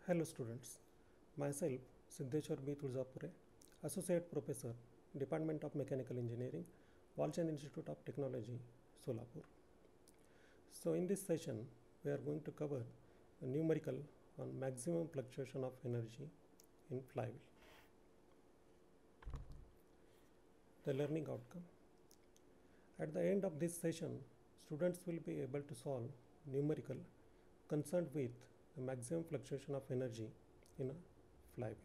Hello students, myself Siddheshwar B. Tuljapure, Associate Professor, Department of Mechanical Engineering, Walchand Institute of Technology, Solapur. So in this session, we are going to cover a numerical on maximum fluctuation of energy in flywheel. The learning outcome. At the end of this session, students will be able to solve numerical concerned with the maximum fluctuation of energy in a flywheel.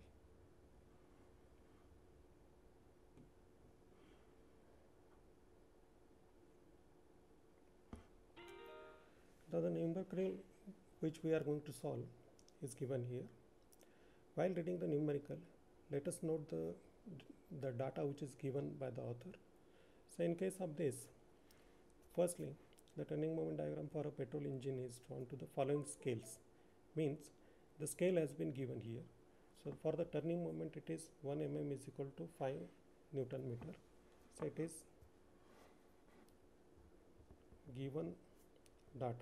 The numerical which we are going to solve is given here. While reading the numerical, let us note the data which is given by the author. So in case of this, firstly, the turning moment diagram for a petrol engine is drawn to the following scales. Means the scale has been given here. So for the turning moment, it is 1 mm is equal to 5 Newton meter. So it is given data.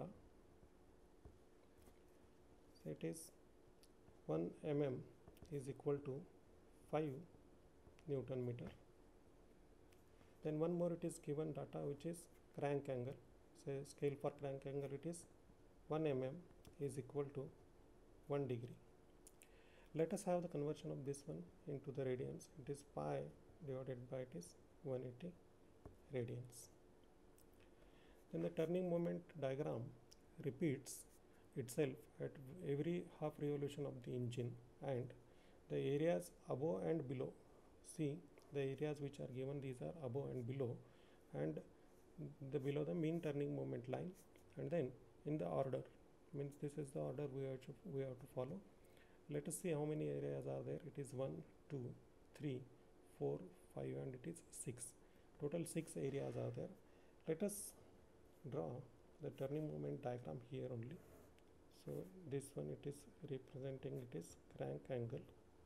So it is 1 mm is equal to 5 Newton meter. Then one more, it is given data which is crank angle. So scale for crank angle, it is 1 mm is equal to 1 degree. Let us have the conversion of this one into the radians. It is pi divided by it is 180 radians. Then the turning moment diagram repeats itself at every half revolution of the engine, and the areas above and below. See the areas which are given, these are above and below, and the below the mean turning moment line, and then in the order, means this is the order we have to follow. Let us see how many areas are there. It is 1, 2, 3, 4, 5 and it is 6. Total 6 areas are there. Let us draw the turning moment diagram here only. So this one, it is representing, it is crank angle,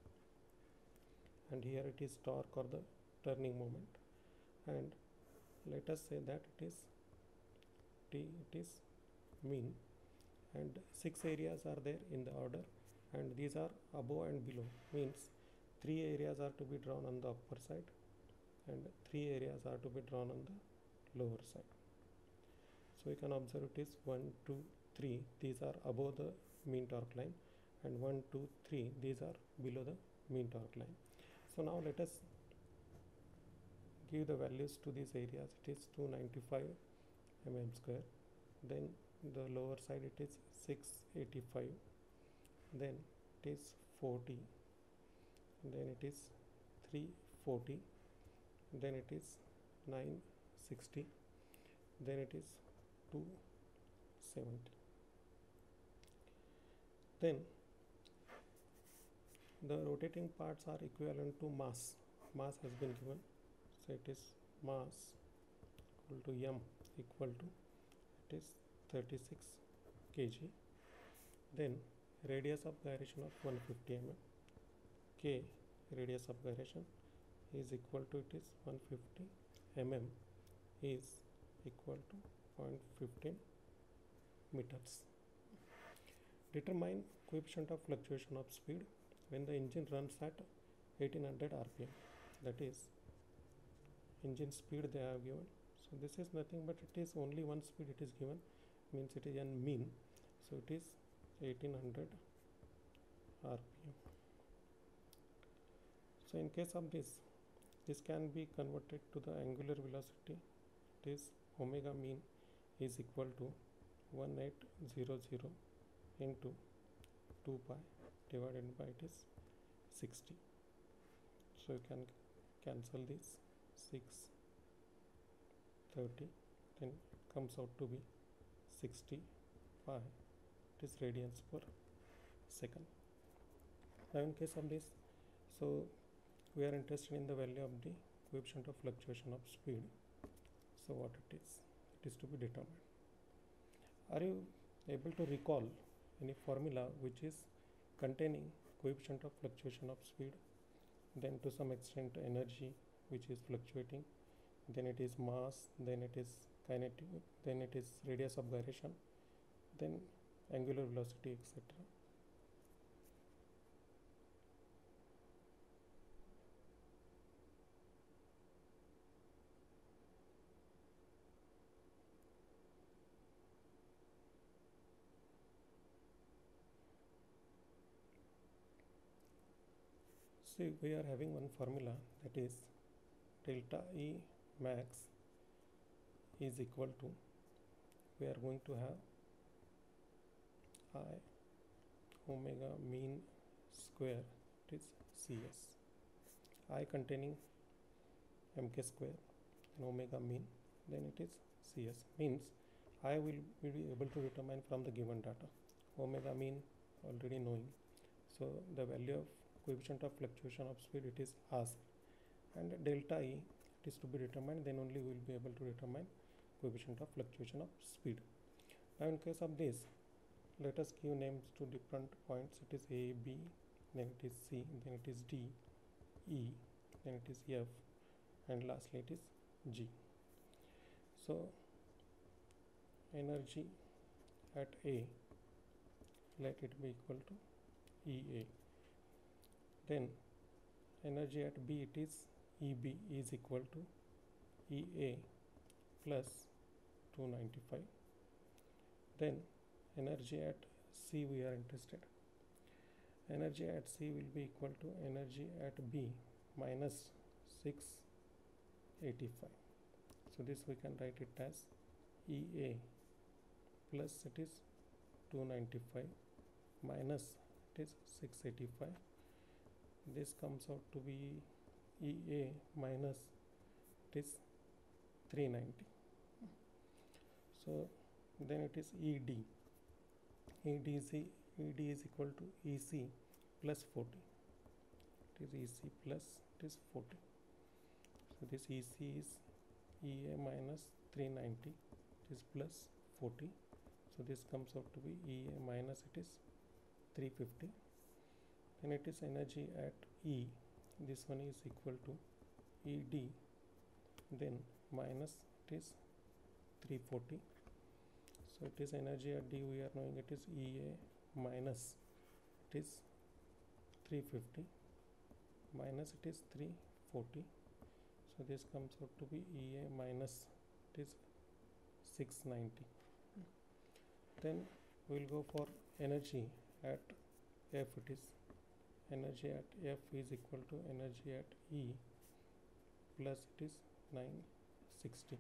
and here it is torque or the turning moment, and let us say that it is T, it is mean, and 6 areas are there in the order, and these are above and below, means 3 areas are to be drawn on the upper side and 3 areas are to be drawn on the lower side. So you can observe it is 1, 2, 3, these are above the mean torque line, and 1, 2, 3, these are below the mean torque line. So now let us give the values to these areas. It is 295 mm square, then the lower side it is 685, then it is 40, then it is 340, then it is 960, then it is 270. Then the rotating parts are equivalent to mass. Mass has been given, so it is mass equal to m equal to, it is 36 kg. Then radius of gyration of 150 mm, k radius of gyration is equal to, it is 150 mm is equal to 0.15 meters. Determine coefficient of fluctuation of speed when the engine runs at 1800 rpm, that is engine speed they have given. So this is nothing but it is only one speed it is given, means it is a mean, so it is 1800 rpm. So in case of this can be converted to the angular velocity. It is omega mean is equal to 1800 into 2 pi divided by it is 60. So you can cancel this 6, 30, then it comes out to be 60 pi, it is radians per second. Now in case of this, so we are interested in the value of the coefficient of fluctuation of speed. So what it is to be determined. Are you able to recall any formula which is containing coefficient of fluctuation of speed, then to some extent energy which is fluctuating, then it is mass, then it is kinetic, then it is radius of gyration, then angular velocity, etc. See, we are having one formula, that is delta E max is equal to, we are going to have I omega mean square, it is CS. I containing mk square and omega mean, then it is CS. Means I will be able to determine from the given data. Omega mean already knowing, so the value of coefficient of fluctuation of speed it is asked, and delta E it is to be determined, then only we will be able to determine coefficient of fluctuation of speed. Now in case of this, let us give names to different points. It is A, B, then it is C, then it is D, E, then it is F, and lastly it is G. So energy at A, let it be equal to EA. Then energy at B, it is EB is equal to EA plus 295. Then energy at C we are interested. Energy at C will be equal to energy at B minus 685. So this we can write it as EA plus it is 295 minus it is 685. This comes out to be EA minus it is 390. So then it is ED. ED is equal to EC plus 40. It is EC plus it is 40. So this EC is EA minus 390. It is plus 40. So this comes out to be EA minus it is 350. Then it is energy at E. This one is equal to ED. Then minus it is 340. So it is energy at D, we are knowing it is EA minus it is 350 minus it is 340. So this comes out to be EA minus it is 690. Then we will go for energy at F. It is energy at F is equal to energy at E plus it is 960.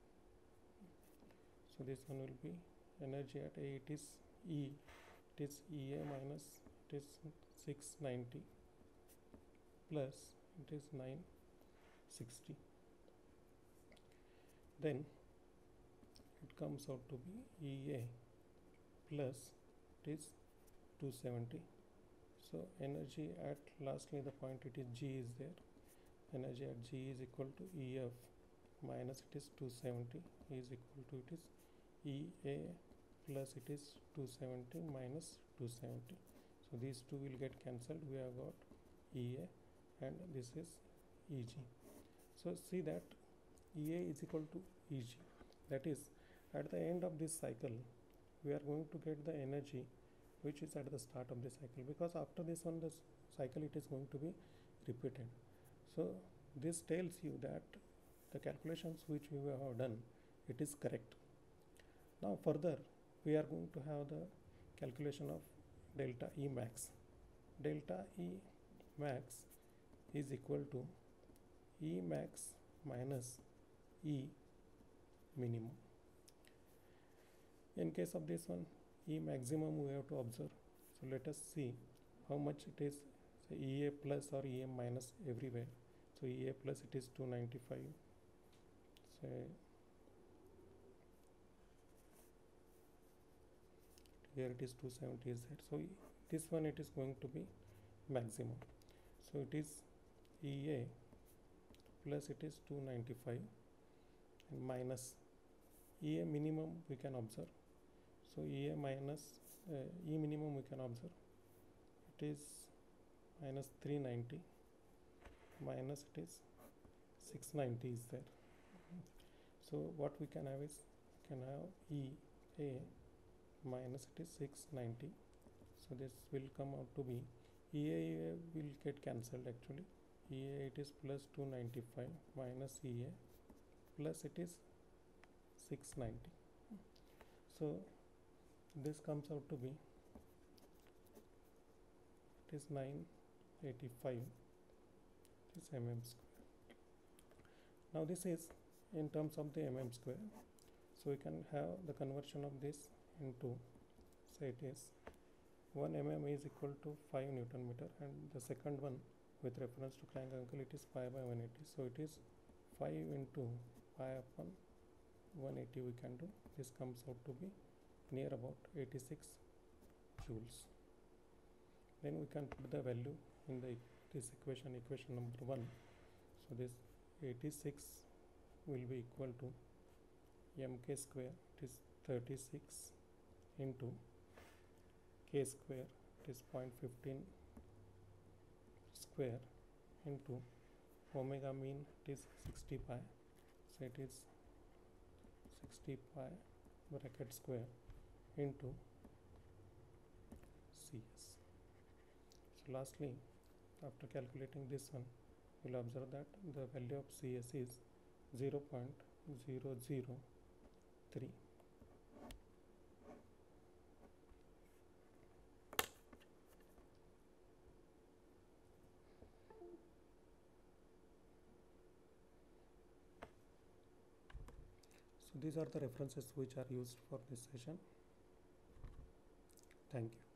So this one will be energy at A, it is E, it is EA minus it is 690 plus it is 960. Then it comes out to be EA plus it is 270. So energy at lastly the point it is G is there. Energy at G is equal to EF minus it is 270 is equal to it is EA plus it is 270 minus 270. So these two will get cancelled. We have got EA and this is EG. So see that EA is equal to EG. That is, at the end of this cycle, we are going to get the energy which is at the start of the cycle, because after this one, the cycle it is going to be repeated. So this tells you that the calculations which we have done, it is correct. Now further, we are going to have the calculation of delta E max. Delta E max is equal to E max minus E minimum. In case of this one, E maximum we have to observe. So let us see how much it is, say EA plus or EA minus everywhere. So EA plus it is 295. Say here it is 270 is there. So this one it is going to be maximum. So it is EA plus it is 295 and minus EA minimum we can observe. So EA minus E minimum we can observe. It is minus 390 minus it is 690 is there. So what we can have is, can have EA minus it is 690. So this will come out to be, EA will get cancelled actually. EA it is plus 295 minus EA plus it is 690. So this comes out to be, it is 985 this mm square. Now this is in terms of the mm square. So we can have the conversion of this into, say it is 1 mm is equal to 5 Newton meter, and the second one with reference to crank angle it is pi by 180. So it is 5 into pi upon 180 we can do. This comes out to be near about 86 joules. Then we can put the value in this equation number 1. So this 86 will be equal to mk square, it is 36 into k square, it is 0.15 square, into omega mean, it is 60 pi. So it is 60 pi bracket square into CS. So lastly, after calculating this one, you will observe that the value of CS is 0.003. So these are the references which are used for this session. Thank you.